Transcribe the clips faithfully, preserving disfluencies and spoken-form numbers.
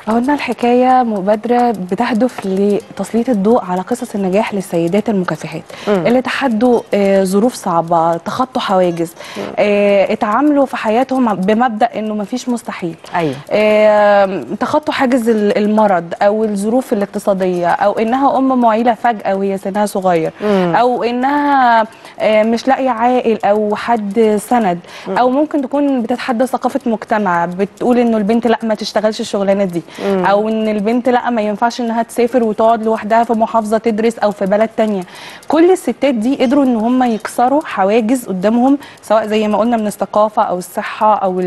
قلنا الحكاية مبادرة بتهدف لتسليط الضوء على قصص النجاح للسيدات المكافحات اللي تحدوا آه، ظروف صعبة، تخطوا حواجز، آه، اتعاملوا في حياتهم بمبدأ انه مفيش مستحيل. ايوه. آه، تخطوا حاجز المرض او الظروف الاقتصادية، او انها ام معيلة فجأة وهي سنها صغير، مم. او انها آه، مش لاقية عائل او حد سند، او ممكن تكون بتتحدى ثقافة مجتمع بتقول انه البنت لا ما تشتغلش الشغلانة دي، مم. او ان البنت لا ما ينفعش انها تسافر وتقعد لوحدها في محافظه تدرس او في بلد تانية. كل الستات دي قدروا ان هم يكسروا حواجز قدامهم، سواء زي ما قلنا من الثقافه او الصحه او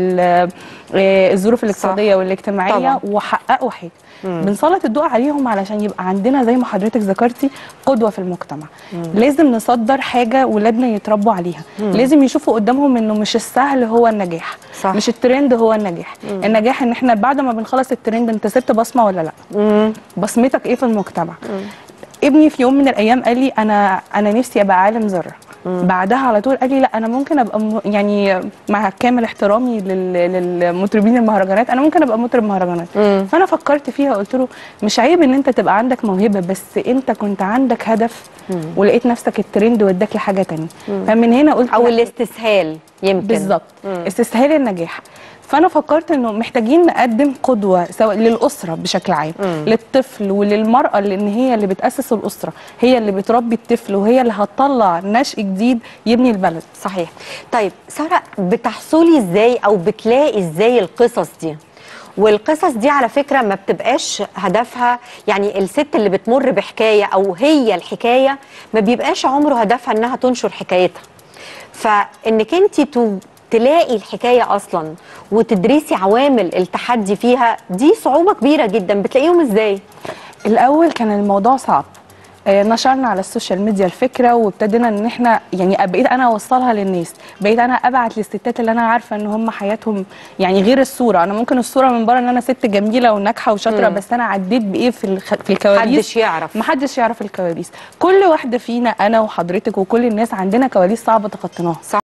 الظروف الاقتصاديه والاجتماعيه طبعا. وحققوا حاجه. مم. بنسلط الضوء عليهم علشان يبقى عندنا زي ما حضرتك ذكرتي قدوه في المجتمع. مم. لازم نصدر حاجه ولادنا يتربوا عليها. مم. لازم يشوفوا قدامهم انه مش السهل هو النجاح، صح. مش الترند هو النجاح. مم. النجاح ان احنا بعد ما بنخلص الترند انت سبت بصمه ولا لا. مم. بصمتك ايه في المجتمع. مم. ابني في يوم من الايام قال لي انا انا نفسي ابقى عالم ذره. بعدها على طول قال لي لا انا ممكن ابقى م... يعني مع كامل احترامي لل... للمطربين المهرجانات انا ممكن ابقى مطرب مهرجانات. مم. فانا فكرت فيها قلت له مش عيب ان انت تبقى عندك موهبه، بس انت كنت عندك هدف. مم. ولقيت نفسك الترند وداك لحاجه ثانيه. فمن هنا قلت او الاستسهال يمكن بالظبط استسهال النجاح. فانا فكرت انه محتاجين نقدم قدوه سواء للاسره بشكل عام، مم. للطفل وللمراه، لان هي اللي بتاسس الاسره، هي اللي بتربي الطفل، وهي اللي هتطلع نشء جديد يبني البلد. صحيح. طيب ساره، بتحصلي ازاي او بتلاقي ازاي القصص دي؟ والقصص دي على فكره ما بتبقاش هدفها، يعني الست اللي بتمر بحكايه او هي الحكايه ما بيبقاش عمره هدفها انها تنشر حكايتها. فانك انت تلاقي الحكايه اصلا وتدرسي عوامل التحدي فيها دي صعوبه كبيره جدا، بتلاقيهم ازاي؟ الاول كان الموضوع صعب، آه نشرنا على السوشيال ميديا الفكره وابتدينا ان احنا يعني بقيت انا اوصلها للناس، بقيت انا ابعت للستات اللي انا عارفه ان هم حياتهم يعني غير الصوره. انا ممكن الصوره من بره ان انا ست جميله وناجحه وشاطره، مم. بس انا عديت بايه في الخ... في الكواليس محدش يعرف محدش يعرف الكواليس. كل واحده فينا انا وحضرتك وكل الناس عندنا كواليس صعبه تخطيناها.